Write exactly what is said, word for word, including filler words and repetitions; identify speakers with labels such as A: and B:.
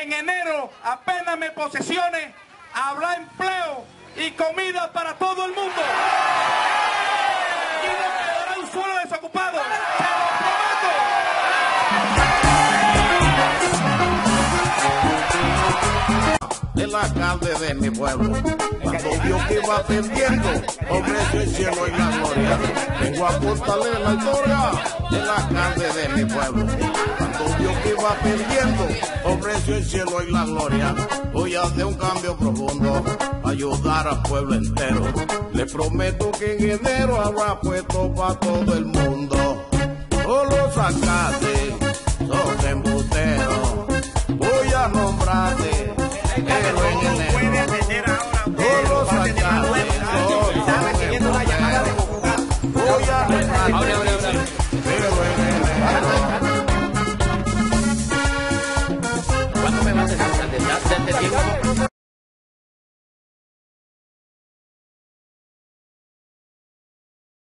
A: en enero, apenas me posesione, habrá empleo y comida para todo el mundo. Y no quedará un solo desocupado. ¡Se lo prometo!
B: El alcalde de mi pueblo, cuando vio que iba perdiendo, ofreció el cielo y la gloria. Vengo a contarle la historia del alcalde de mi pueblo. Cuando vio que iba perdiendo, ofreció el cielo y la gloria. Voy a hacer un cambio profundo, ayudar al pueblo entero. Le prometo que en enero habrá puesto para todo el mundo. Oh, los alcaldes son embusteros, voy a nombrarte. Pero en el
C: puede atender ahora a usted,
B: todos los
C: va a atender a nuevo,
B: alcaldes
C: estaba recibiendo una llamada de Bogotá.
B: voy a nombrarte.
D: Abre, abre, abre.
B: Pero en enero
D: ¿Cuándo me vas a dejar? ¿Desde hace tiempo?